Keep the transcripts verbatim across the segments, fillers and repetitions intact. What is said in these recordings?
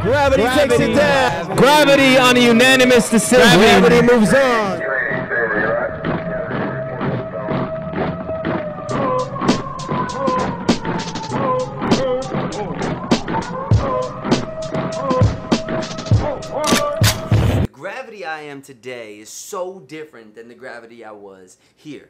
Gravity, Gravity takes it down. Gravity on a unanimous decision. Gravity moves on. The Gravity I am today is so different than the Gravity I was here.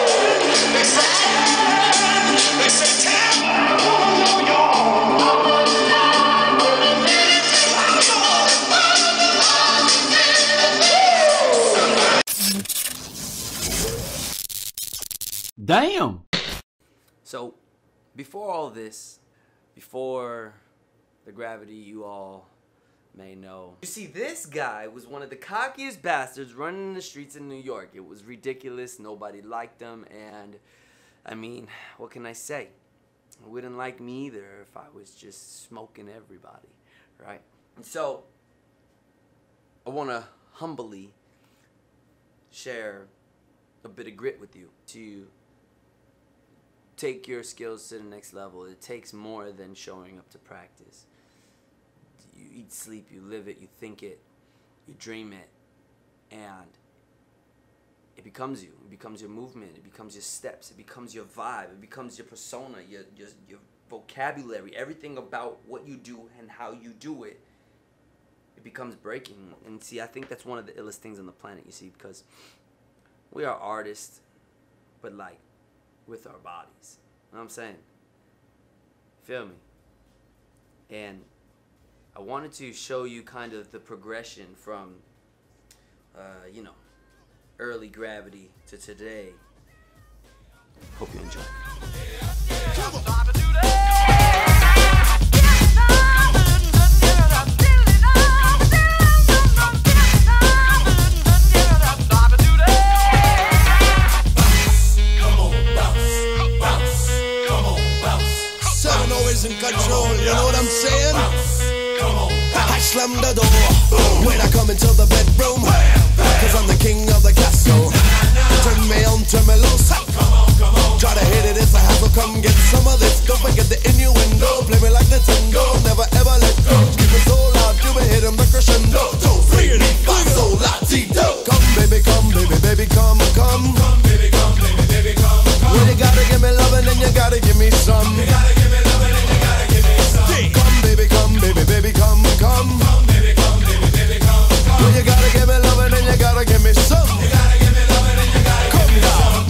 Damn. So, before all this, before the Gravity you all may know, you see, this guy was one of the cockiest bastards running in the streets in New York. It was ridiculous. Nobody liked him. And, I mean, what can I say? He wouldn't like me either if I was just smoking everybody, right? And so, I want to humbly share a bit of grit with you to take your skills to the next level. It takes more than showing up to practice. You eat, sleep, you live it, you think it, you dream it, and it becomes you. It becomes your movement, it becomes your steps, it becomes your vibe, it becomes your persona, your, your, your vocabulary, everything about what you do and how you do it, it becomes breaking. And see, I think that's one of the illest things on the planet, you see, because we are artists, but like, with our bodies. You know what I'm saying? Feel me? And I wanted to show you kind of the progression from, uh, you know, early Gravity to today. Hope you enjoy. In control, you know what I'm saying? I slam the door when I come into the bedroom, cause I'm the king of the castle. Turn me on, turn me loose. Try to hit it, it's a hassle. Come get some of this. Don't forget the innuendo. Play me like Nintendo, never ever let go. Keep it so loud, you be hitting the crescendo. Two, three, five, so latito. Come baby, come baby, baby, come, come. Come baby, come baby, baby, come, come. Well, you gotta give me love and then you gotta give me some. You gotta give me love and then you gotta give me some. Come baby, come baby, baby, come, come. Come baby, come baby, baby, come, come. Well, you gotta give me love and then you gotta give me some. You gotta give me love and then you gotta give me some.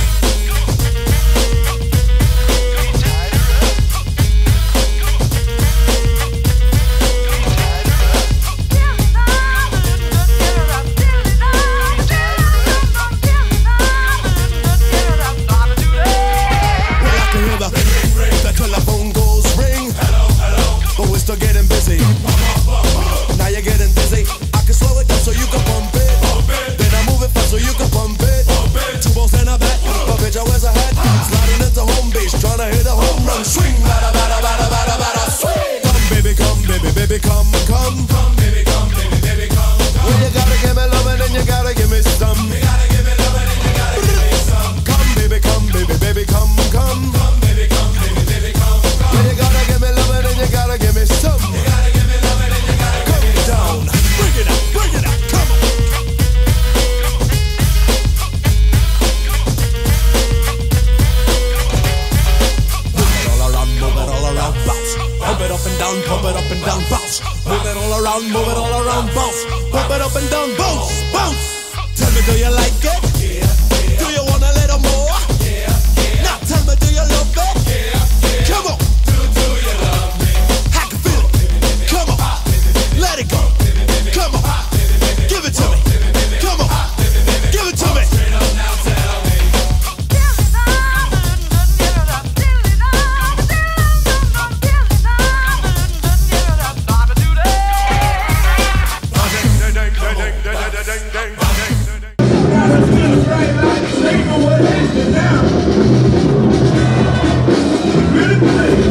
Getting busy. Now you're getting busy. I can slow it down so you can pump it. Then I move it fast so you can pump it. Two balls in a bat, but bitch I wears a hat. Sliding into home base, trying to hit a home run. Swing, bada bada bada bada bada swing. Come baby, come baby, baby, come, come. Come baby, come baby, baby, come, come. Well you gotta give me love and then you gotta give me some. You gotta give me love and then you gotta give me some. Come baby, come baby, baby, come, come. Come baby, come baby, baby, come, come. Well you gotta give me love and then you gotta give me some. You gotta give me love and then you gotta come give me down. Bring it up, bring it up, come on. Move it all around, move it all around, bounce. Pump it up and down, pump it up and down, bounce. Move it all around, move it all around, bounce. Pump it up and down, bounce, bounce. Tell me, do you like it? Yeah, yeah. Do you want a little more? Yeah, yeah. Now tell me, do you love it? Yeah, yeah. Come on. Do, do you love me? I can feel it. Come on. Let it go. Come on. Give it to me. Come on. Give it to me. Straight up now, tell me. Now, ready to play.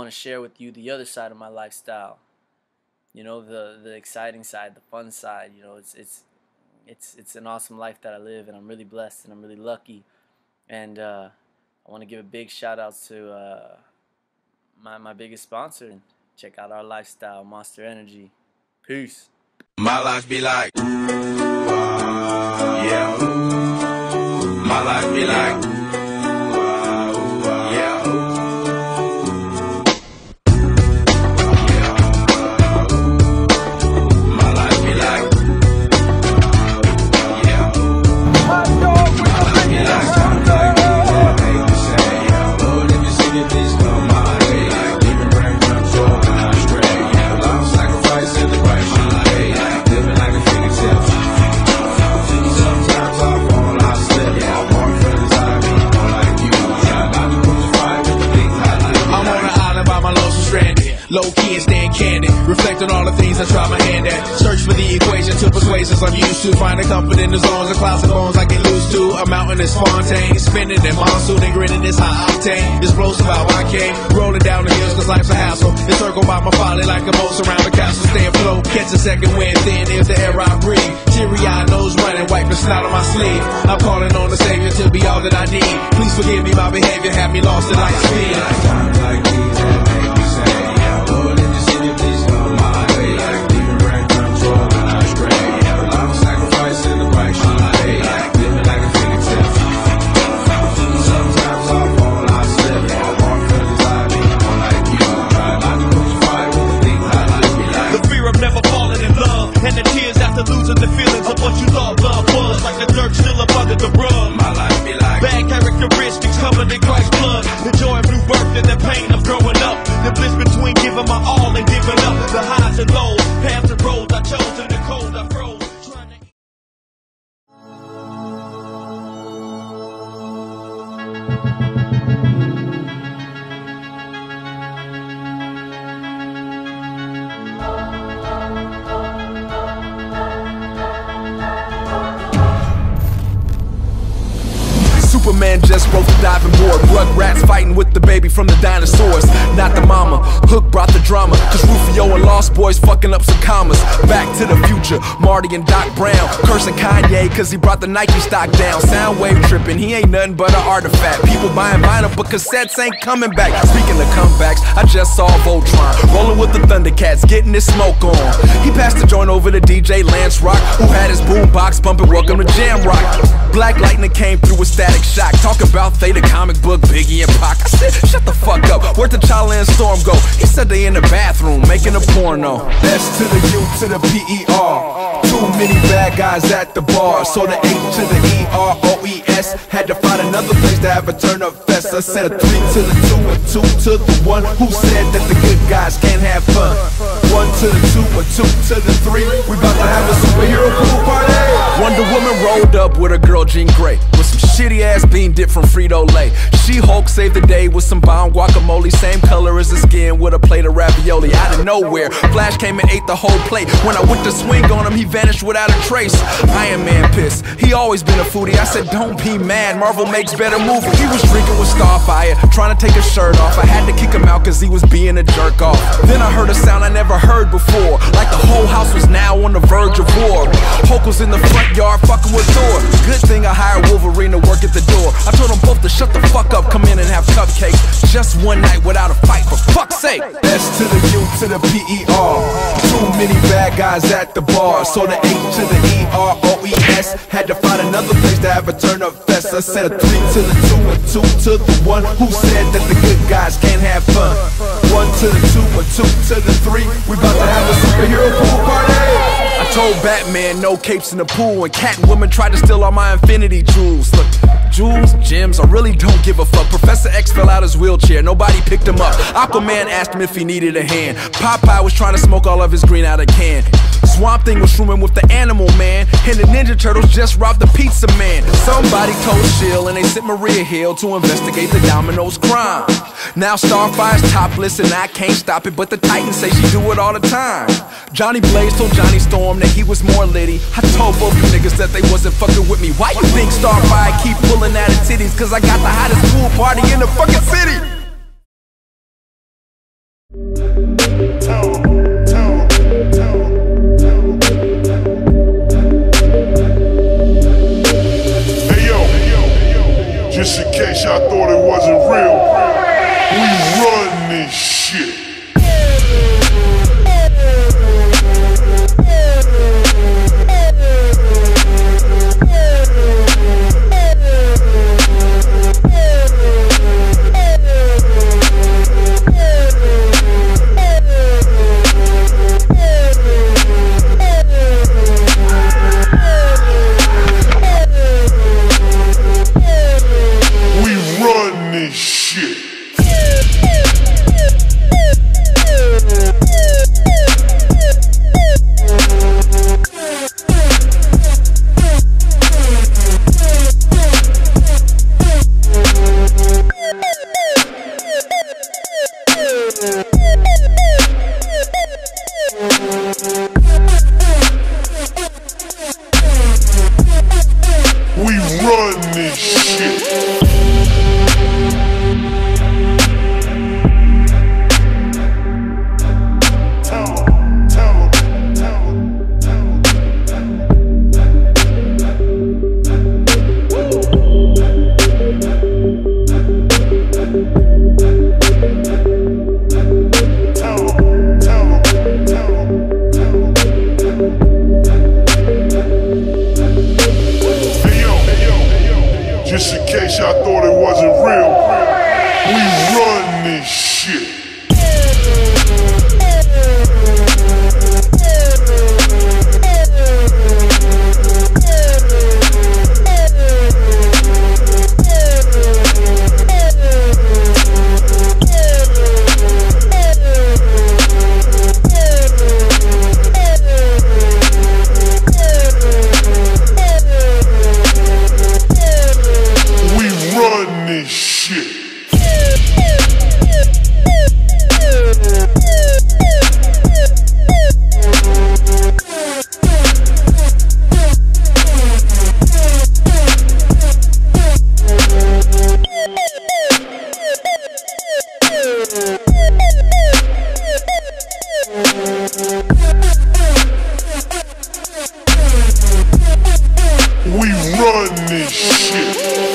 want to share with you the other side of my lifestyle. You know, the the exciting side, the fun side. You know, it's it's it's it's an awesome life that I live, and I'm really blessed and I'm really lucky. And uh, I want to give a big shout out to uh, my my biggest sponsor. And check out our lifestyle, Monster Energy. Peace. My life be like, ooh, uh, yeah. My life be like, ooh, uh, ooh, uh, yeah. My life be like, yeah. My life be like, something like I hate to say, yeah. Lord, if you see it, please come my way. Like, even bring control when I stray, yeah. Love, sacrifice, and the right shit. Living like a phoenix, yeah. Sometimes I fall, I slip, yeah. More friends, I be more like you. Yeah, about to crucify with the big highlight. I'm on an island by my lonesome stranded. Low key and staying candid. Reflect on all the things I try my hand at. Search for the equation to persuasions I'm used to. Finding comfort in the zones of clouds and bones I get loose to. A mountain is Fontaine. Spinning in monsoon and grinning this high octane. Explosive how I came. Rolling down the hills cause life's a hassle. Encircled by my folly like a moat around the castle. Stay afloat. Catch a second wind thin is the air I breathe. Teary-eyed nose running, wipe the snot on my sleeve. I'm calling on the Savior to be all that I need. Please forgive me my behavior, have me lost in light speed. Times like these that make me say, yeah, Lord, if you see me, please come my way. Like leaving right control when I stray. Yeah, I'm sacrificing the right shit. Like living like a phoenix, yeah. Sometimes I fall, I slip. Yeah, walk cause I be more like you. Try not to crucify with the things I like me like. The fear of never falling in love, and the tears after losing the feelings of what you thought love was. Like the dirt still up under the rug. My life be like bad characteristics covered in Christ's blood. The joy of new birth and the pain of growing up. The bliss between giving my all and giving up. The highs and lows, paths and roads I chose in the cold I froze. Superman just broke the diving board. Rugrats fighting with the baby from the dinosaurs. Not the mama. Hook brought the drama. Cause Rufio and Lost Boys fucking up some commas. Back to the future. Marty and Doc Brown cursing Kanye cause he brought the Nike stock down. Soundwave tripping. He ain't nothing but an artifact. People buying vinyl but cassettes ain't coming back. Speaking of comebacks, I just saw Voltron rolling with the Thundercats, getting his smoke on. He passed the joint over to D J Lance Rock, who had his boombox bumping Welcome to Jam Rock. Black Lightning came through with Static Shock. Talk about Theta, comic book, Biggie and Pac. I said, shut the fuck up. Where'd the T'Challa and Storm go? He said they in the bathroom making a porno. S to the U to the P E R. Too many bad guys at the bar. So the A to the E R O E S. Had to find another place to have a turn up fest. I said a three to the two, a two to the one. Who said that the good guys can't have fun? One to the two, a two to the three. We about to have a superhero pool party. Wonder Woman rolled up with her girl Jean Grey with some shitty ass bean dip from Frito-Lay. She-Hulk saved the day with some bomb guacamole, same color as the skin with a plate of ravioli. Out of nowhere, Flash came and ate the whole plate. When I went to swing on him, he vanished without a trace. Iron Man pissed, he always been a foodie. I said don't be mad, Marvel makes better movies. He was drinking with Starfire, trying to take his shirt off. I had to kick him out cause he was being a jerk off. Then I heard a sound I never heard before, like the whole house was now on the verge of war. Hulk was in the front yard fucking with Thor. Good thing I hired Wolverine to work at the door. I told them both to shut the fuck up, come in and have cupcakes. Just one night without a fight, for fuck's sake. S to the U to the P E R. Too many bad guys at the bar. So the A to the E R O E S. Had to find another place to have a turn up fest. I said a three to the two, a two to the one. Who said that the good guys can't have fun? One to the two, a two to the three. We about to have a superhero pool party. I told Batman no capes in the pool, and Catwoman tried to steal all my Infinity Jewels. Look, jewels, gems, I really don't give a fuck. Professor X fell out his wheelchair, nobody picked him up. Aquaman asked him if he needed a hand. Popeye was trying to smoke all of his green out of can. Swamp Thing was swimming with the Animal Man, and the Ninja Turtles just robbed the Pizza Man. Somebody told Shield and they sent Maria Hill to investigate the Domino's crime. Now Starfire's topless and I can't stop it, but the Titans say she do it all the time. Johnny Blaze told Johnny Storm that he was more litty. I told both you niggas that they wasn't fucking with me. Why you think Starfire keep pulling out of titties? Cause I got the hottest pool party in the fucking city. Just in case y'all thought it wasn't real, we run this shit. We run this shit. Just in case y'all thought it wasn't real, we run this shit. This shit. We run this shit.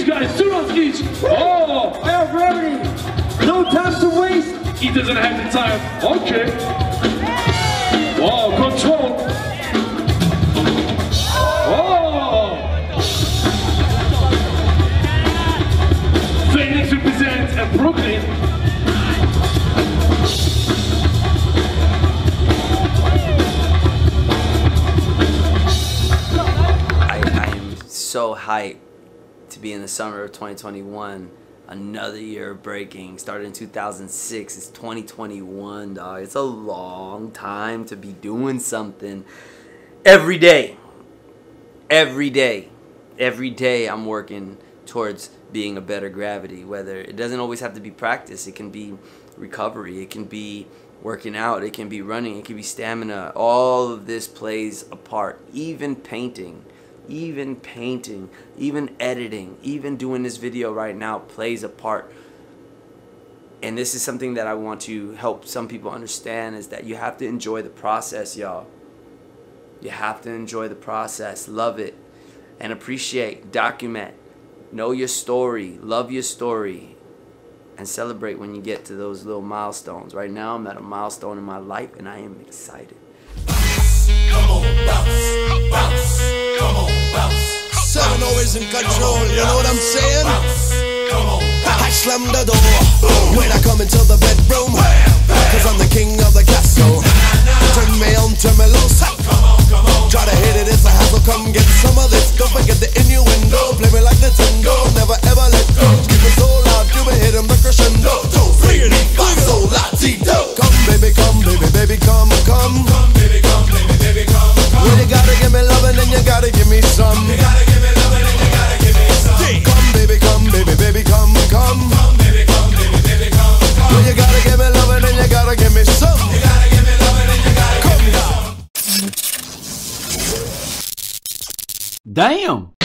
guys, two rounds each. Oh! Air gravity. No time to waste. He doesn't have the time. Okay. Wow, control. Oh! Phoenix represents and Brooklyn. So hyped to be in the summer of twenty twenty-one. Another year of breaking. Started in two thousand six. It's twenty twenty-one, dog. It's a long time to be doing something. Every day. Every day. Every day I'm working towards being a better Gravity. Whether it doesn't always have to be practice. It can be recovery. It can be working out. It can be running. It can be stamina. All of this plays a part. Even painting. Even painting, even editing, even doing this video right now plays a part. And this is something that I want to help some people understand, is that you have to enjoy the process, y'all. You have to enjoy the process, love it, and appreciate, document, know your story, love your story, and celebrate when you get to those little milestones. Right now I'm at a milestone in my life and I am excited. Come on, bounce, bounce, come on, bounce. Seven always in control, you know what I'm saying? Come on, I slam the door when I come into the bedroom, cause I'm the king of the castle. Turn me on, turn me loose. Try to hit it, it's a hassle, come get some of this. Don't forget the innuendo, play me like Nintendo. Never ever let go, keep it so loud, you be hitting the crescendo. Two, three, five, so latito. Come baby, come baby, baby, come, come. Come baby, come baby, baby, come, come. Well, you gotta give me loving and you gotta give me some. You gotta give me loving and you gotta give me some. Come baby, come baby, baby, come, come. Come baby, come baby, baby, come, come. Well, you gotta give me loving and you gotta give me some. You gotta give me loving and you gotta give me some. Damn!